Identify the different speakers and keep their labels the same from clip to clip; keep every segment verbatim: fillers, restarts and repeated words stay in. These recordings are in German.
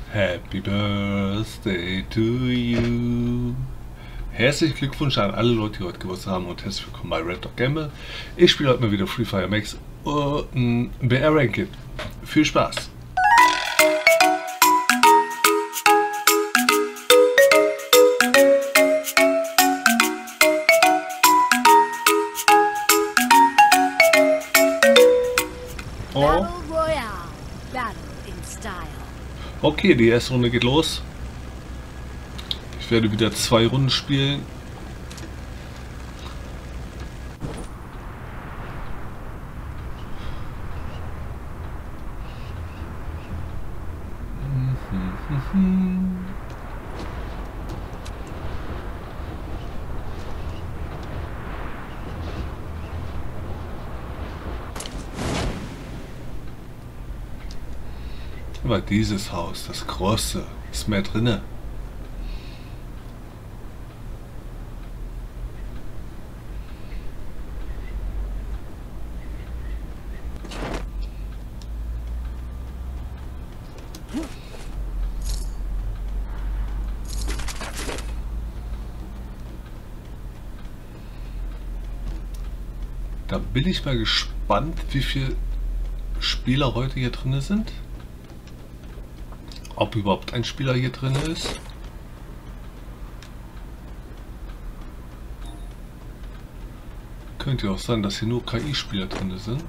Speaker 1: Happy Birthday to you. Herzlichen Glückwunsch an alle Leute, die heute Geburtstag haben und herzlich willkommen bei Red Dog Gamble. Ich spiele heute mal wieder Free Fire Max und B R Ranked. Viel Spaß! Oh. Okay, die erste Runde geht los. Ich werde wieder zwei Runden spielen. Aber dieses Haus, das große, ist mehr drinne. Da bin ich mal gespannt, wie viele Spieler heute hier drin sind. Ob überhaupt ein Spieler hier drin ist. Könnte auch sein, dass hier nur K I-Spieler drin sind.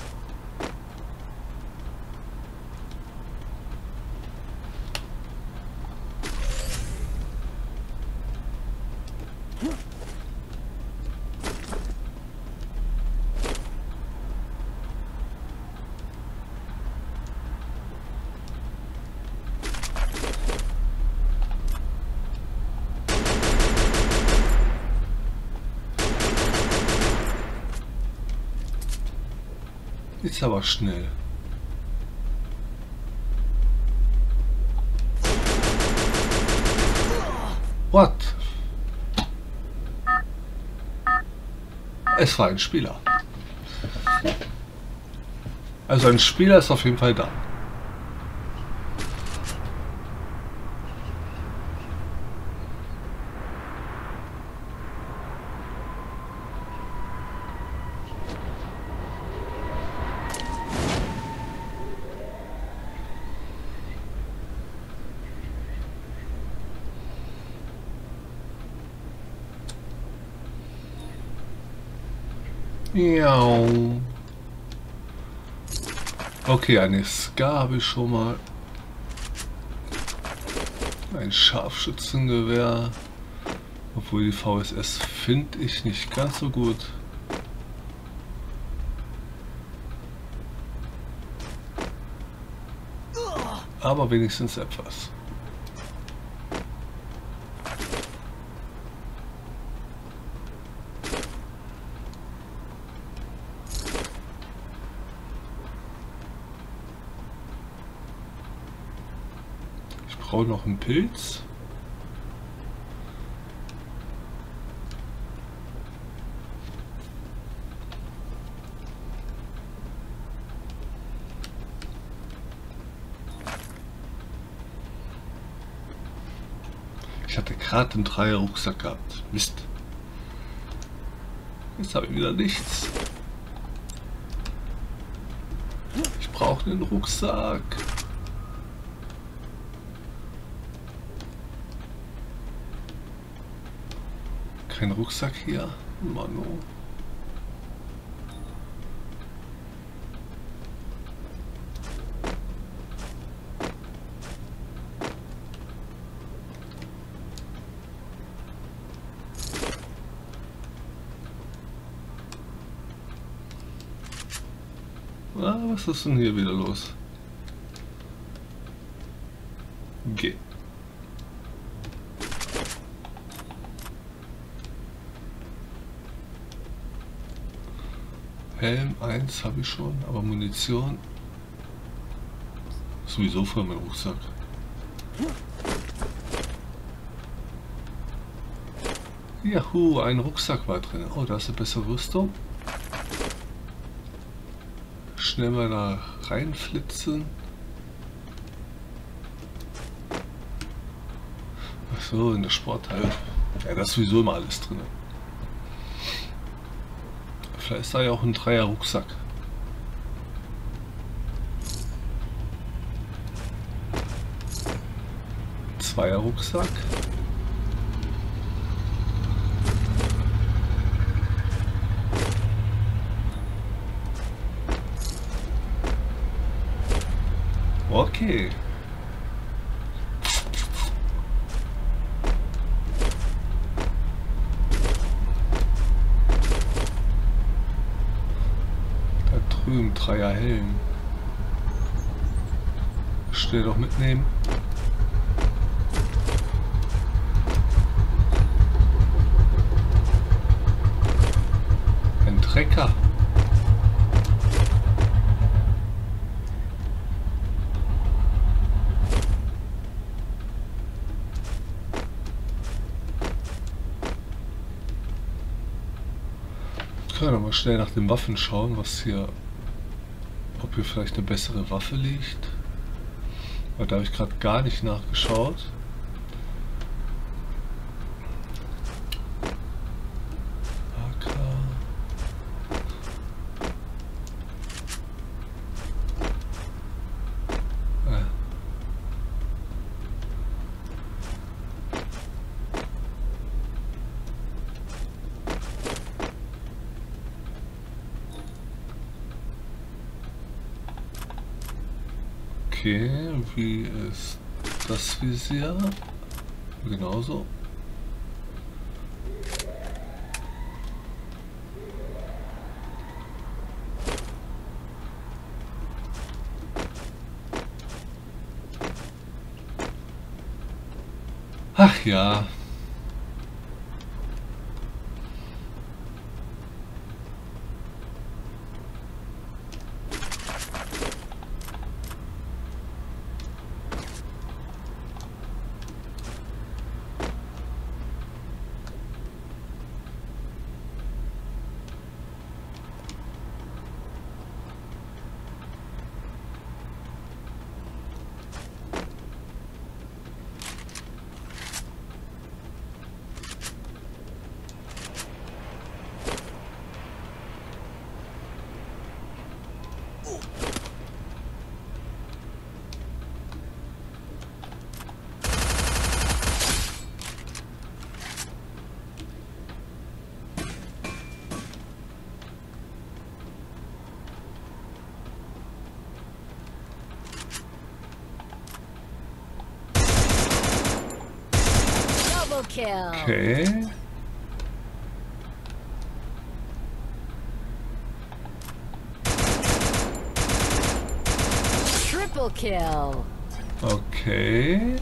Speaker 1: Ist aber schnell. What? Es war ein Spieler. Also ein Spieler ist auf jeden Fall da. Ja. Okay, eine Ska habe ich schon mal. Ein Scharfschützengewehr. Obwohl die V S S finde ich nicht ganz so gut. Aber wenigstens etwas. Ich brauche noch einen Pilz. Ich hatte gerade einen Dreier-Rucksack gehabt. Mist. Jetzt habe ich wieder nichts. Ich brauche einen Rucksack. Kein Rucksack hier. Mano. Ah, was ist denn hier wieder los? Geh. Helm eins habe ich schon, aber Munition sowieso vor meinem Rucksack. Juhu, ein Rucksack war drin. Oh, da ist eine bessere Rüstung. Schnell mal da reinflitzen. So, in der Sportteil. Ja, da ist sowieso immer alles drin. Vielleicht ist da ja auch ein Dreier Rucksack. Zweier Rucksack. Okay. Da drüben Dreier Helm. Schnell doch mitnehmen. Ein Trecker. Können wir mal schnell nach den Waffen schauen, was hier, ob hier vielleicht eine bessere Waffe liegt. Weil da habe ich gerade gar nicht nachgeschaut. A K. Äh. Okay, wie ist das Visier? Genauso. Ach ja. Okay.
Speaker 2: Triple kill.
Speaker 1: Okay.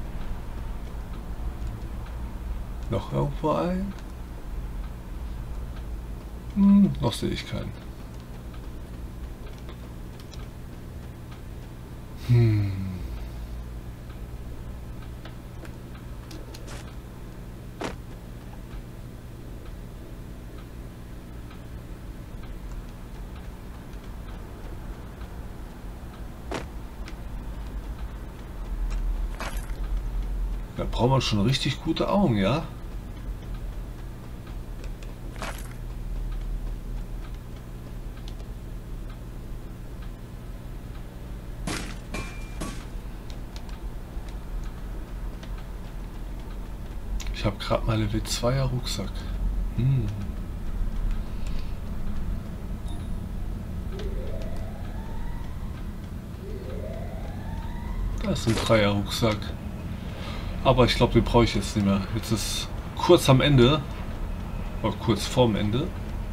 Speaker 1: Noch irgendwo ein? Hm, noch sehe ich keinen. Hm. Da braucht man schon richtig gute Augen, ja? Ich habe gerade mal Level zweier Rucksack. Hm. Das ist ein Dreier Rucksack. Aber ich glaube, den brauche ich jetzt nicht mehr. Jetzt ist kurz am Ende. Oder kurz vorm Ende.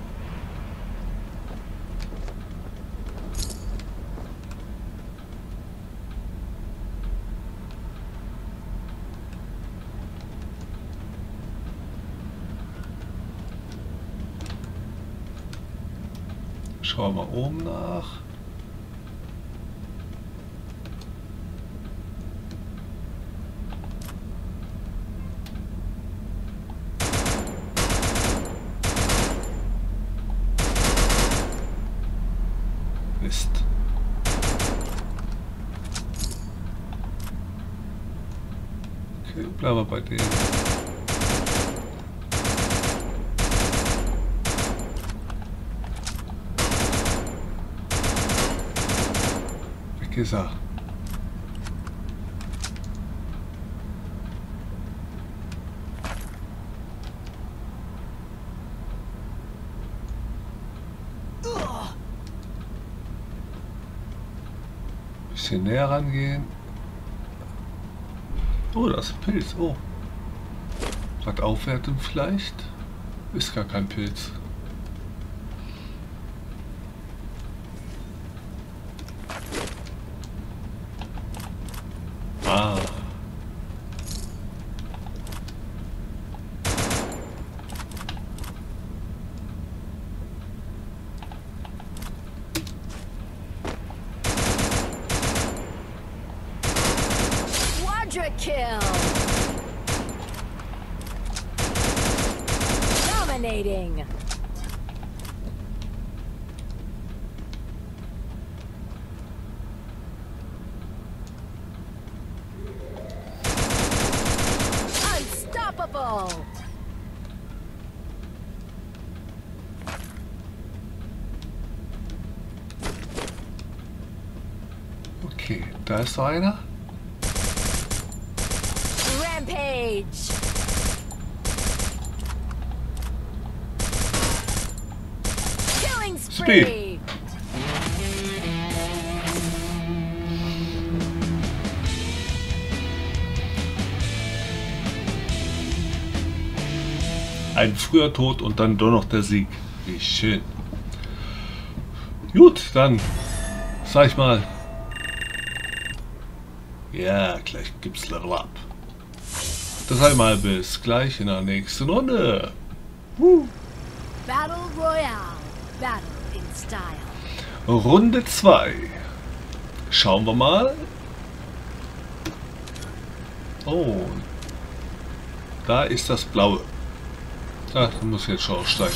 Speaker 1: Schauen wir mal oben nach. Mist. Okay, bleiben wir bei denen. Weg ist er. Bisschen näher rangehen. Oh, das ist ein Pilz. Oh. Was aufwerten vielleicht? Ist gar kein Pilz. Ah.
Speaker 2: Quadra kill. Dominating. Unstoppable.
Speaker 1: Okay, da ist so einer.
Speaker 2: Rampage. Killing spree.
Speaker 1: Speed. Ein früher Tod und dann doch noch der Sieg. Wie schön. Gut, dann sag ich mal. Ja, gleich gibt's Level Up. Das einmal bis gleich in der nächsten Runde. Woo.
Speaker 2: Battle Royale. Battle in style.
Speaker 1: Runde zwei. Schauen wir mal. Oh. Da ist das Blaue. Ah, da muss ich jetzt schon aussteigen.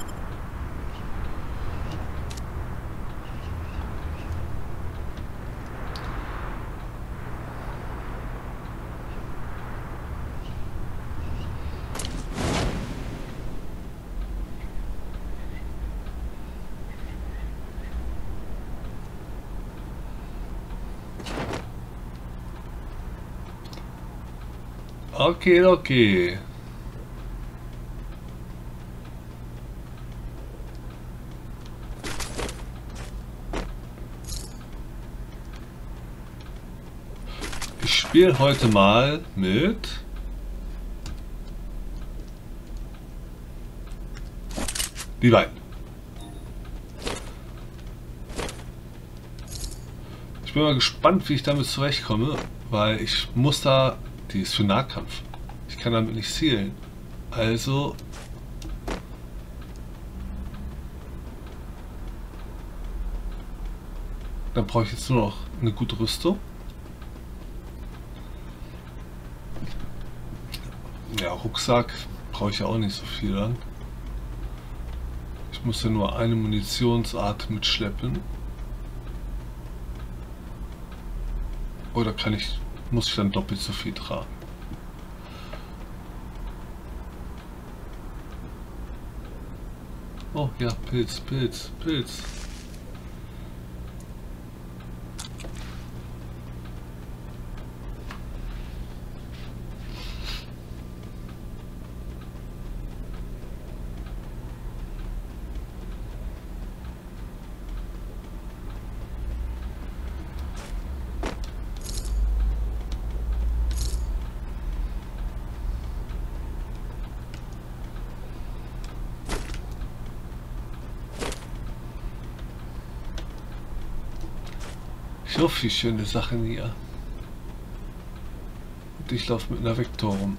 Speaker 1: Okay, okay. Ich spiele heute mal mit die beiden. Ich bin mal gespannt, wie ich damit zurechtkomme, weil ich muss da, die ist für Nahkampf. Ich kann damit nicht zielen. Also dann brauche ich jetzt nur noch eine gute Rüstung. Ja, Rucksack brauche ich ja auch nicht so viel an. Ich muss ja nur eine Munitionsart mitschleppen. Oder kann ich, muss ich dann doppelt so viel tragen? Oh ja, Pilz, Pilz, Pilz. So viele schöne Sachen hier. Und ich laufe mit einer Vektor rum.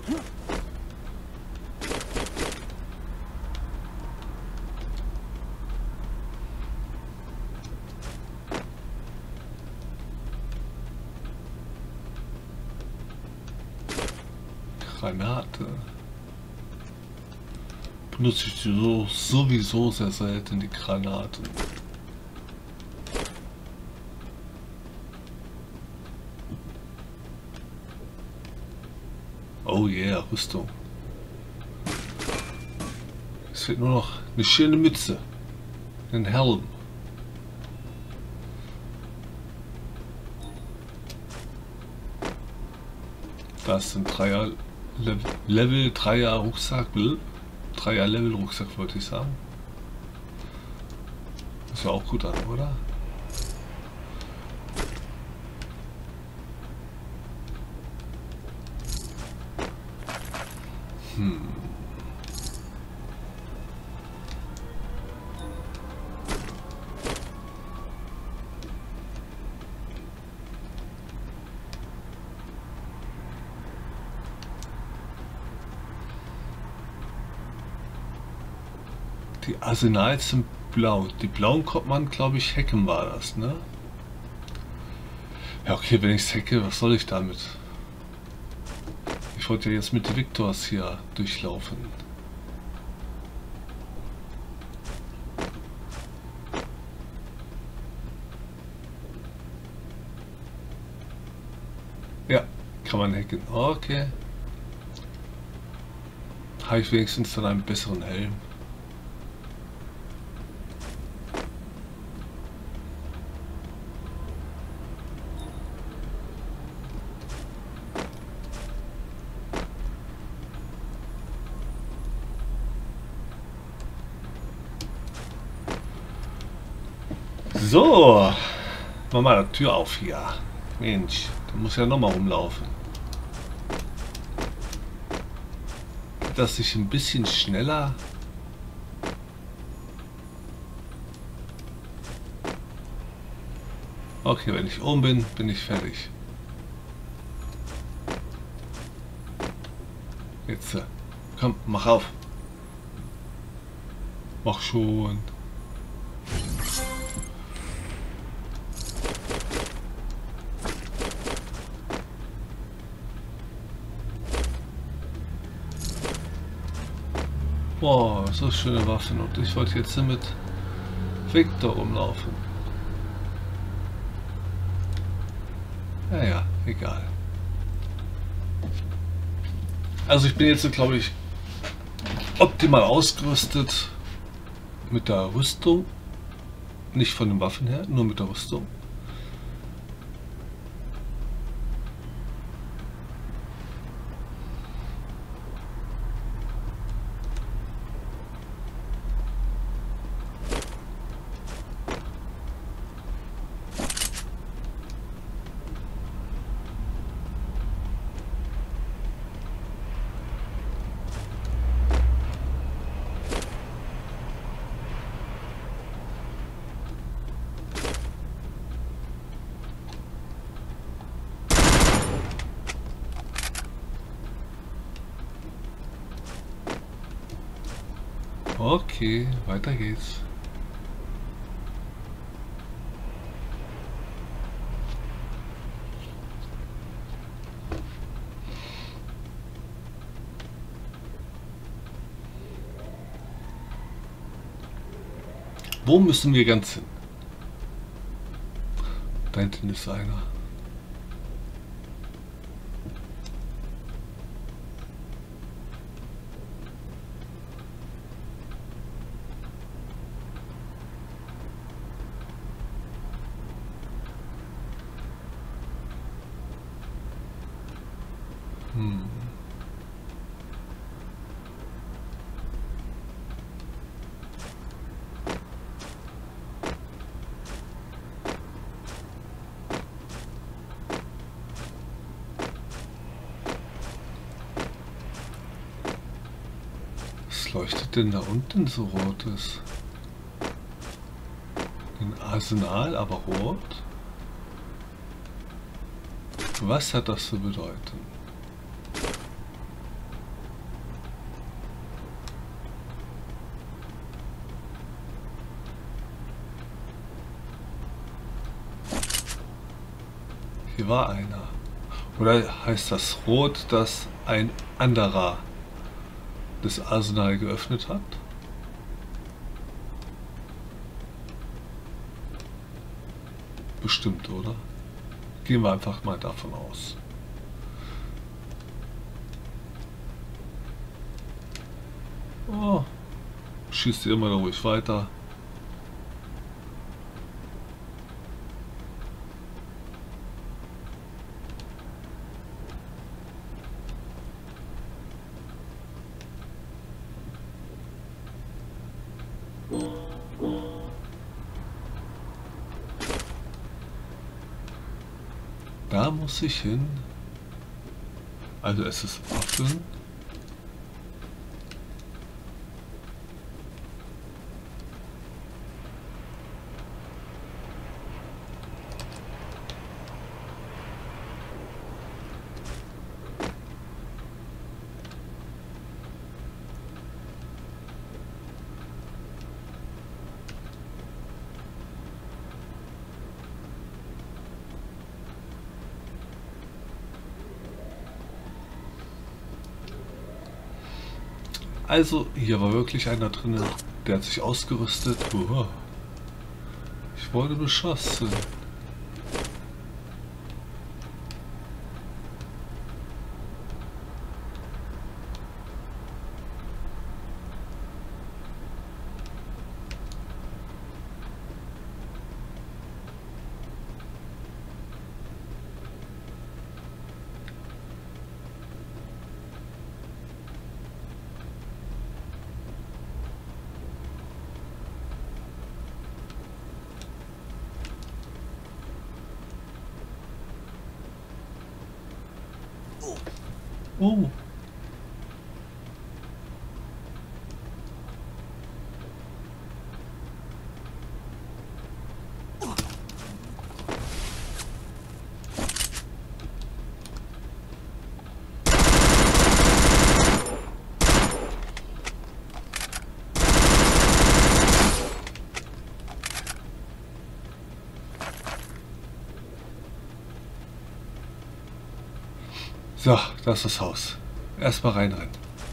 Speaker 1: Granate. Benutze ich so, sowieso sehr selten die Granaten. Oh yeah, Rüstung. Es fehlt nur noch eine schöne Mütze. Ein Helm. Das sind Dreier Level, Level Dreier Rucksack. Dreier Level Rucksack wollte ich sagen. Ist ja auch gut an, oder? Hm. Die Arsenals sind blau. Die blauen kommt man, glaube ich, hacken war das, ne? Ja, okay, wenn ich hacke, was soll ich damit? Ich wollte ja jetzt mit Victors hier durchlaufen. Ja, kann man hacken. Okay. Habe ich wenigstens dann einen besseren Helm. So, mach mal die Tür auf hier. Mensch, da muss ja noch mal rumlaufen. Geht das sich ein bisschen schneller? Okay, wenn ich oben bin, bin ich fertig. Jetzt, komm, mach auf. Mach schon. Boah, so schöne Waffen und ich wollte jetzt mit Victor rumlaufen. Naja, egal. Also ich bin jetzt, glaube ich, optimal ausgerüstet mit der Rüstung. Nicht von den Waffen her, nur mit der Rüstung. Okay, weiter geht's. Wo müssen wir ganz hin? Da hinten ist einer. Hm. Was leuchtet denn da unten so rotes? Ein Arsenal, aber rot? Was hat das zu bedeuten? Hier war einer. Oder heißt das rot, dass ein anderer das Arsenal geöffnet hat? Bestimmt, oder? Gehen wir einfach mal davon aus. Oh, schießt ihr immer ruhig weiter. Da muss ich hin. Also es ist offen. Also, hier war wirklich einer drin, der hat sich ausgerüstet. Uah. Ich wurde beschossen. Oh. So, das ist das Haus. Erstmal reinrennen.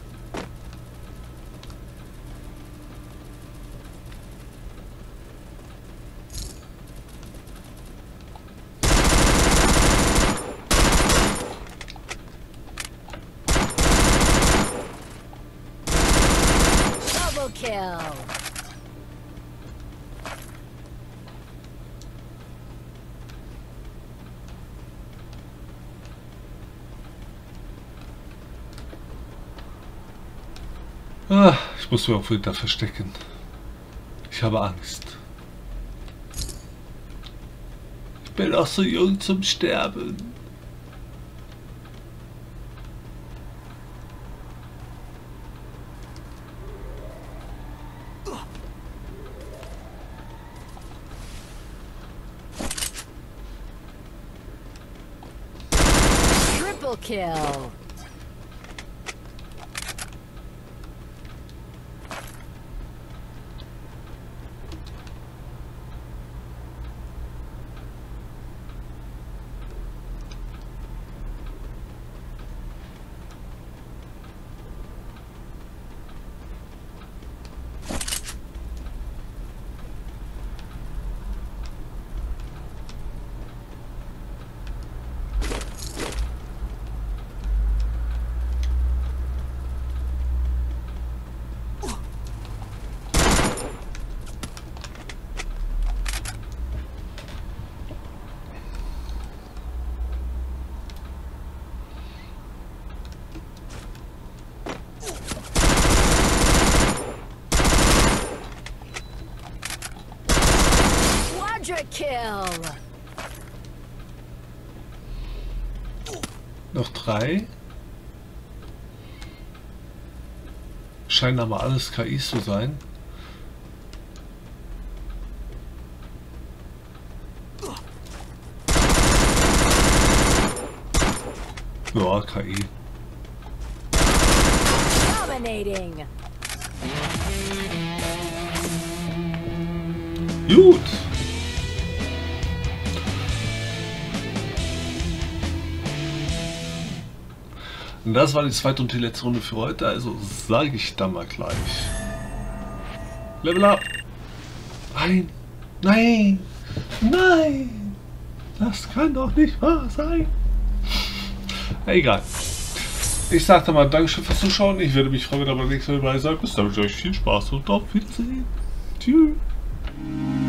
Speaker 2: Double kill.
Speaker 1: Ah, ich muss mich auch wieder verstecken. Ich habe Angst. Ich bin auch so jung zum Sterben.
Speaker 2: Triple kill. Kill.
Speaker 1: Noch drei. Scheinen aber alles K Is zu sein. Ja, K I.
Speaker 2: Dominating.
Speaker 1: Gut. Und das war die zweite und die letzte Runde für heute, also sage ich dann mal gleich. Level up! Nein! Nein! Nein! Das kann doch nicht wahr sein! Egal. Ich sage mal Dankeschön fürs Zuschauen. Ich würde mich freuen, wenn ihr beim nächsten Mal dabei seid. Bis dann, wünsche ich euch viel Spaß und auf Wiedersehen. Tschüss.